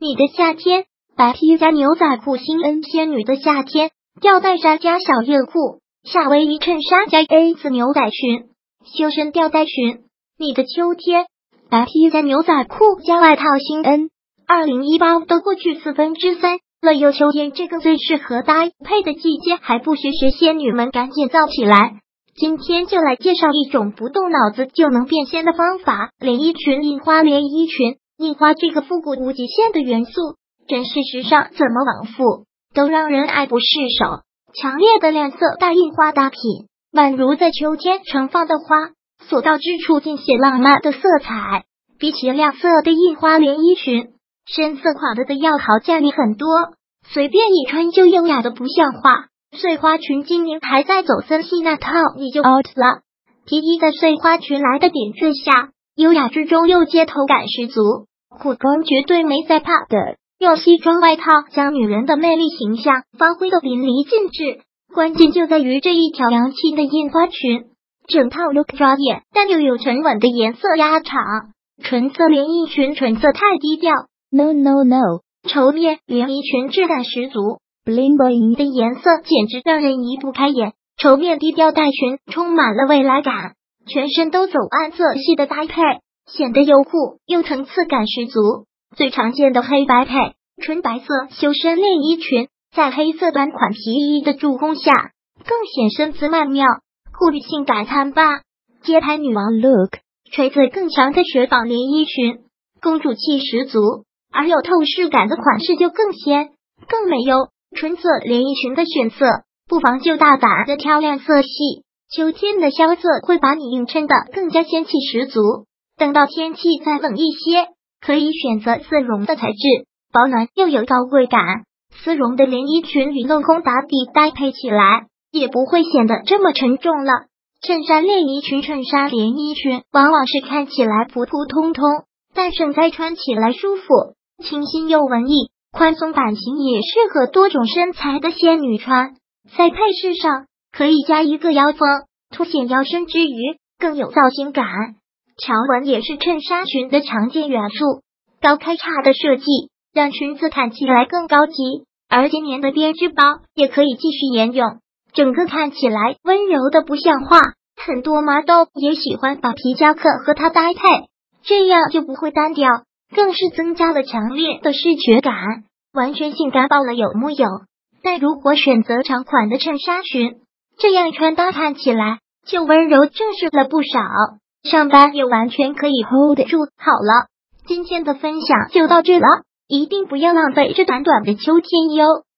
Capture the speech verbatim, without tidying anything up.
你的夏天，白 T 加牛仔裤，新 N 仙女的夏天，吊带衫加小热裤，夏威夷衬衫加 A 字牛仔裙，修身吊带裙。你的秋天，白 T 加牛仔裤加外套，新 N。二零一八都过去四分之三了，有秋天这个最适合搭配的季节，还不学学仙女们赶紧造起来。今天就来介绍一种不动脑子就能变仙的方法——连衣裙。印花连衣裙，印花这个复古无极限的元素，真是时尚，怎么往复都让人爱不释手。强烈的亮色大印花搭品，宛如在秋天盛放的花，所到之处尽显浪漫的色彩。比起亮色的印花连衣裙，深色款的的要好价值很多，随便一穿就优雅的不像话。碎花裙今年还在走森系那套，你就 out 了。皮衣在碎花裙来的点缀下，优雅之中又街头感十足，裤装绝对没在怕的，用西装外套将女人的魅力形象发挥的淋漓尽致。关键就在于这一条洋气的印花裙，整套 look 抓眼，但又有沉稳的颜色压场。纯色连衣裙，纯色太低调 ，no no no， 绸面连衣裙质感十足。bling bling 的颜色简直让人移不开眼，绸面低调带裙充满了未来感，全身都走暗色系的搭配，显得又酷又层次感十足。最常见的黑白配，纯白色修身连衣裙，在黑色短款皮衣的助攻下，更显身姿曼妙，酷与性感参霸，街拍女王 look。垂穗更长的雪纺连衣裙，公主气十足，而有透视感的款式就更鲜更美哟。纯色连衣裙的选色，不妨就大胆的挑亮色系，秋天的萧瑟会把你映衬的更加仙气十足。等到天气再冷一些，可以选择丝绒的材质，保暖又有高贵感。丝绒的连衣裙与镂空打底搭配起来，也不会显得这么沉重了。衬衫连衣裙，衬衫连衣裙往往是看起来普普通通，但盛开穿起来舒服，清新又文艺。宽松版型也适合多种身材的仙女穿，在配饰上可以加一个腰封，凸显腰身之余更有造型感。条纹也是衬衫裙的常见元素，高开叉的设计让裙子看起来更高级，而今年的编织包也可以继续沿用，整个看起来温柔的不像话。很多 model 也喜欢把皮夹克和它搭配，这样就不会单调，更是增加了强烈的视觉感，完全性感爆了有木有。但如果选择长款的衬衫裙，这样穿搭看起来就温柔正式了不少，上班也完全可以 hold 得住。好了，今天的分享就到这了，一定不要浪费这短短的秋天哟。